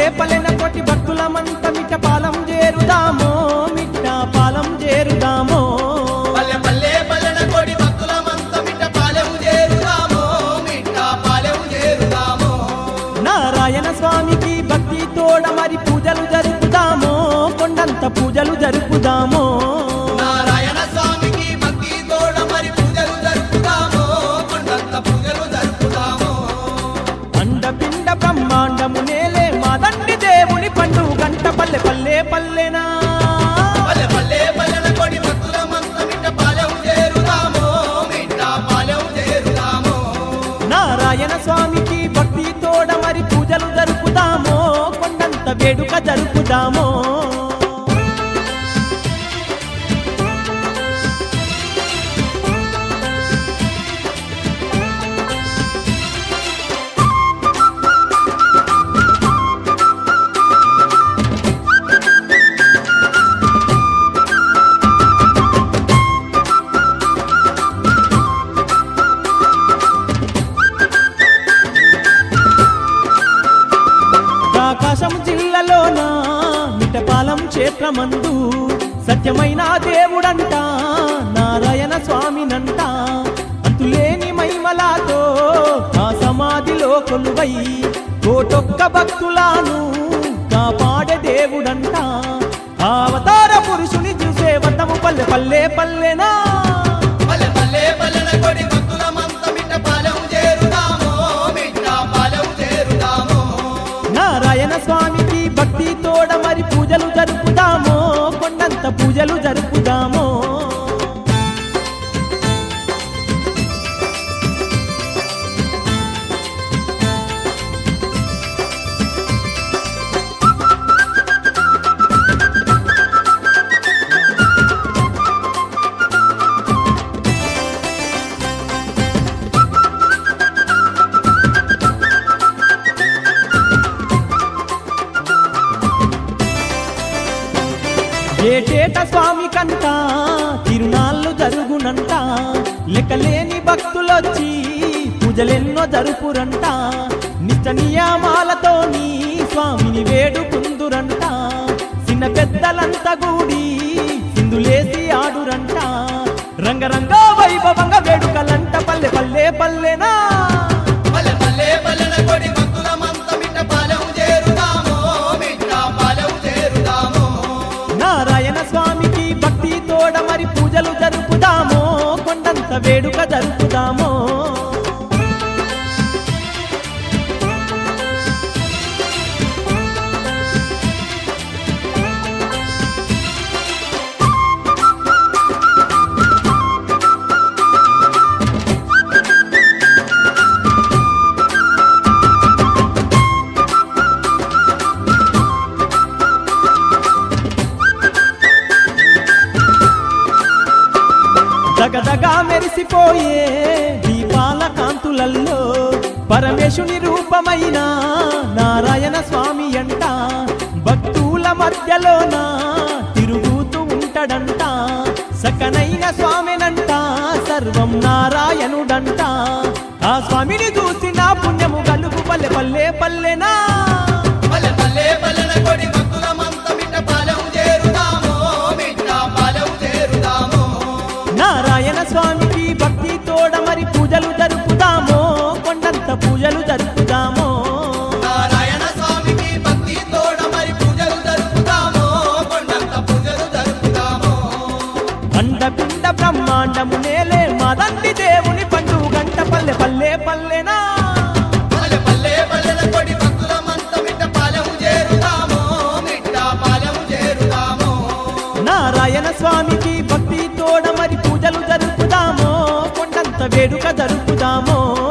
పల్లెన కోటి భక్తులమంత మిట్ట పాలం చేరుదామో మిట్ట పాలం చేరుదామో పల్లె పల్లె పల్లెన కోటి భక్తులమంత మిట్ట పాలెము చేరుదామో మిట్ట పాలెము చేరుదామో నారాయణ స్వామికి భక్తి తోడ మరి పూజలు జరుపుదామో కొండంత పూజలు జరుపుదామో నారాయణ స్వామికి భక్తి తోడ మరి పూజలు జరుపుదామో కొండంత పూజలు జరుపుదామో అండపిండ బ్రహ్మాండము నేలే మాదండి దేవుని పండుగ గంట పల్లె పల్లె పల్లెనా పల్లె పల్లె పల్లెన కోటి భక్తులమంత మిట్ట పాలెము చేరుదామో మిట్ట పాలెము చేరుదామో నారాయణ స్వామికి భక్తి తోడ మరి పూజలు జరుపుదామో కొండంత వేడుక జరుపుదామో ప్రకాశం జిల్లాలోన మిట్టపాలెం క్షేత్రమందు సత్యమైన దేవుడంట నారాయణ స్వామినంట అంతులేని మహిమలాతో ఆ సమాధిలో కొలువై కోటొక్క భక్తులను కాపాడే దేవుడంట ఆ అవతార పురుషుని చూసే వద్దము పల్లె పల్లె పల్లెనా పల్లె పల్లె పల్లెన కోటి భక్తులమంత మిట్ట పాలెము చేరుదామో మిట్ట పాలెము చేరుదామో నారాయణ స్వామికి భక్తి తోడ మరి పూజలు జరుపుదామో కొండంత పూజలు జరుపుదామో ఏటేట స్వామి కంట తిరునాళ్ళు జరుగునంట లెక్కలేని భక్తులొచ్చి పూజలెన్నో జరుపురంట నిత్య నియమాలతోని స్వామిని వేడుకుందురంట చిన్న పెద్దలంతా కూడి సింధులేసి ఆడురంట రంగరంగ వైభవంగా వేడుకలంట పల్లె పల్లె పల్లెనా పల్లె పల్లె పల్లెన కోటి భక్తులమంత మిట్ట పాలెము చేరుదామో మిట్ట పాలెము చేరుదామో నారాయణ స్వామికి భక్తి తోడ మరి పూజలు జరుపుదామో కొండంత వేడుక జరుపుదామో దగదగా మెరిసిపోయే దీపాల కాంతులల్లో పరమేశుని రూపమైన నారాయణ స్వామి అంట భక్తుల మధ్యలోన తిరుగుతూ ఉంటాడంట సకనైన స్వామినంట సర్వం నారాయణుడంట ఆ స్వామిని చూసిన పుణ్యము గలుగు పల్లె పల్లె పల్లెనా పల్లె పల్లె పల్లెన కోటి భక్తులమంత మిట్ట పాలెము చేరుదామో మిట్ట పాలెము చేరుదామో నారాయణ స్వామికి భక్తి తోడ మరి పూజలు జరుపుదామో కొండంత పూజలు జరుపుదామో నారాయణ స్వామికి భక్తి తోడ మరి పూజలు జరుపుదామో కొండంత పూజలు జరుపుదామో అండపిండ బ్రహ్మాండము నేలే మాదండి దేవుని పండుగ గంట పల్లె పల్లె పల్లెనా పల్లె పల్లె పల్లెన కోటి భక్తులమంత మిట్ట పాలెము చేరుదామో మిట్ట పాలెము చేరుదామో నారాయణ స్వామికి భక్తి తోడ మరి పూజలు జరుపుదామో కొండంత వేడుక జరుపుదామో